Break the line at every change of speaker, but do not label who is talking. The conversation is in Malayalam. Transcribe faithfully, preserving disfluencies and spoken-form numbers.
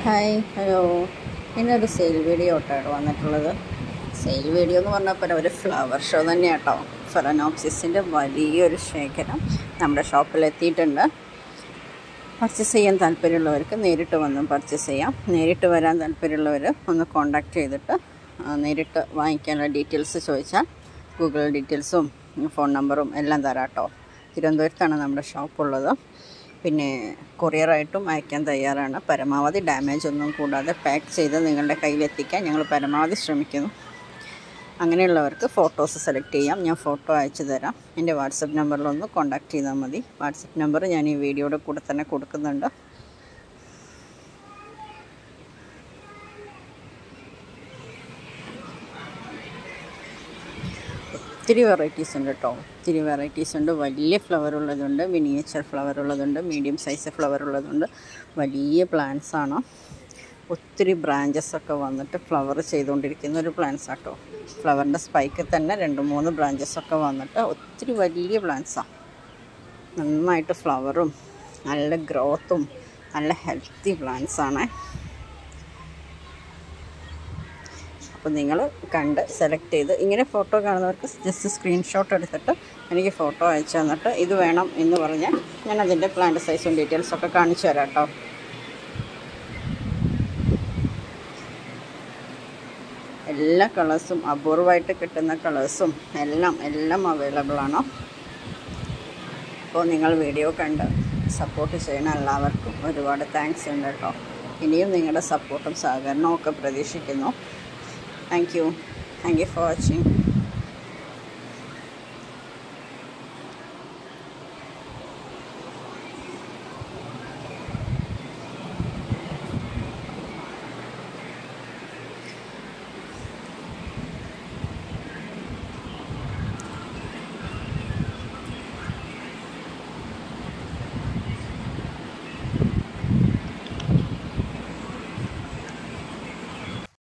ഹായ് ഹലോ ഇന്നൊരു സെയിൽ വീഡിയോ ആയിട്ടാണ് വന്നിട്ടുള്ളത്. സെയിൽ വീഡിയോ എന്ന് പറഞ്ഞപ്പോൾ ഒരു ഫ്ലവർ ഷോ തന്നെ കേട്ടോ. ഫെറനോപ്സിസിൻ്റെ വലിയൊരു ശേഖരം നമ്മുടെ ഷോപ്പിലെത്തിയിട്ടുണ്ട്. പർച്ചേസ് ചെയ്യാൻ താല്പര്യമുള്ളവർക്ക് നേരിട്ട് വന്നും പർച്ചേസ് ചെയ്യാം. നേരിട്ട് വരാൻ താല്പര്യമുള്ളവർ ഒന്ന് കോൺടാക്റ്റ് ചെയ്തിട്ട് നേരിട്ട് വാങ്ങിക്കാനുള്ള ഡീറ്റെയിൽസ് ചോദിച്ചാൽ ഗൂഗിൾ ഡീറ്റെയിൽസും ഫോൺ നമ്പറും എല്ലാം തരാം കേട്ടോ. തിരുവനന്തപുരത്താണ് നമ്മുടെ ഷോപ്പുള്ളത്. പിന്നെ കൊറിയറായിട്ടും അയക്കാൻ തയ്യാറാണ്. പരമാവധി ഡാമേജ് ഒന്നും കൂടാതെ പാക്ക് ചെയ്ത് നിങ്ങളുടെ കയ്യിലെത്തിക്കാൻ ഞങ്ങൾ പരമാവധി ശ്രമിക്കുന്നു. അങ്ങനെയുള്ളവർക്ക് ഫോട്ടോസ് സെലക്ട് ചെയ്യാം. ഞാൻ ഫോട്ടോ അയച്ചു തരാം. എൻ്റെ വാട്സപ്പ് നമ്പറിലൊന്ന് കോൺടാക്റ്റ് ചെയ്താൽ മതി. വാട്സപ്പ് നമ്പർ ഞാൻ ഈ വീഡിയോയുടെ കൂടെ തന്നെ കൊടുക്കുന്നുണ്ട്. ഒത്തിരി വെറൈറ്റീസ് ഉണ്ട് കേട്ടോ. ഒത്തിരി വെറൈറ്റീസ് ഉണ്ട്. വലിയ ഫ്ലവർ ഉള്ളതുണ്ട്, മിനിയേച്ചർ ഫ്ലവർ ഉള്ളതുണ്ട്, മീഡിയം സൈസ് ഫ്ലവർ ഉള്ളതുണ്ട്. വലിയ പ്ലാന്റ്സ് ആണ്. ഒത്തിരി ബ്രാഞ്ചസൊക്കെ വന്നിട്ട് ഫ്ലവർ ചെയ്തുകൊണ്ടിരിക്കുന്ന ഒരു പ്ലാന്റ്സ് ആട്ടോ. ഫ്ലവറിൻ്റെ സ്പൈക്കിൽ തന്നെ രണ്ട് മൂന്ന് ബ്രാഞ്ചസൊക്കെ വന്നിട്ട് ഒത്തിരി വലിയ പ്ലാന്റ്സാണ്. നന്നായിട്ട് ഫ്ലവറും നല്ല ഗ്രോത്തും നല്ല ഹെൽത്തി പ്ലാന്റ്സാണ്. അപ്പോൾ നിങ്ങൾ കണ്ട് സെലക്ട് ചെയ്ത് ഇങ്ങനെ ഫോട്ടോ കാണുന്നവർക്ക് ജസ്റ്റ് സ്ക്രീൻഷോട്ട് എടുത്തിട്ട് എനിക്ക് ഫോട്ടോ അയച്ചു തന്നിട്ട് ഇത് വേണം എന്ന് പറഞ്ഞാൽ ഞാൻ അതിൻ്റെ പ്ലാന്റ് സൈസും ഡീറ്റെയിൽസൊക്കെ കാണിച്ചു തരാം കേട്ടോ. എല്ലാ കളേഴ്സും അപൂർവമായിട്ട് കിട്ടുന്ന കളേഴ്സും എല്ലാം എല്ലാം അവൈലബിൾ ആണ്. അപ്പോൾ നിങ്ങൾ വീഡിയോ കണ്ട് സപ്പോർട്ട് ചെയ്യുന്ന എല്ലാവർക്കും ഒരുപാട് താങ്ക്സ് ഉണ്ട് കേട്ടോ. ഇനിയും നിങ്ങളുടെ സപ്പോർട്ടും സഹകരണവും ഒക്കെ പ്രതീക്ഷിക്കുന്നു. Thank you. Thank you for watching.